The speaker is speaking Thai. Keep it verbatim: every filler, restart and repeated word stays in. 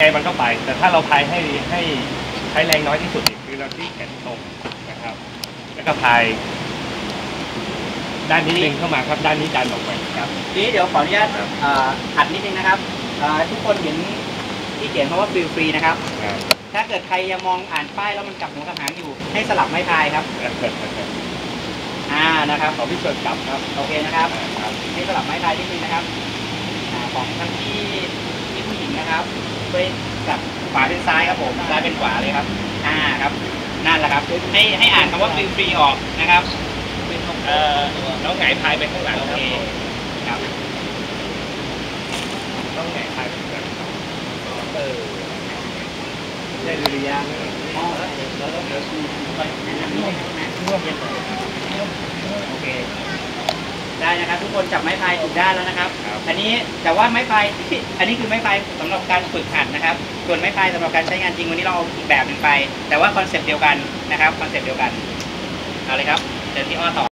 มันก็ไปแต่ถ้าเราพายให้ให้ใช้แรงน้อยที่สุดคือเราที่แขนตรงนะครับแล้วก็พายด้านนี้ดึงเข้ามาครับด้านนี้ดันออกไปครับทีนี้เดี๋ยวขออนุญาตอัดนิดนึงนะครับทุกคนเห็นที่เขียนคำว่าฟิลฟรีนะครับถ้าเกิดใครยังมองอ่านป้ายแล้วมันกลับหัวกลับหางอยู่ให้สลับไม้พายครับอ่านะครับขอพี่เชิญกลับครับโอเคนะครับให้สลับไม้พายนิดนึงนะครับของทั้งที่ที่ผู้หญิงนะครับไปกับขวาเป็นซ้ายครับผมซ้ายเป็นขวาเลยครับอ่าครับนั่นแหละครับให้ให้อ่านคำว่าฟิลฟรีออกนะครับเอ่อน้องไงพายไปข้างหลังโอเคครับน้องไงพายไปข้างหลังเออได้ดุริยางค์อ๋อแล้วแล้วแล้วเดี๋ยวดูไปร่วมร่วมกันโอเคได้นะครับทุกคนจับไม้พายถูกด้านแล้วนะครับอันนี้แต่ว่าไม้พายอันนี้คือไม้พายสำหรับการฝึกหัดนะครับส่วนไม้พายสำหรับการใช้งานจริงวันนี้เราเอาอีกแบบหนึ่งไปแต่ว่าคอนเซ็ปต์เดียวกันนะครับคอนเซ็ปต์เดียวกันเอาเลยครับเดี๋ยวที่อ้อต่อ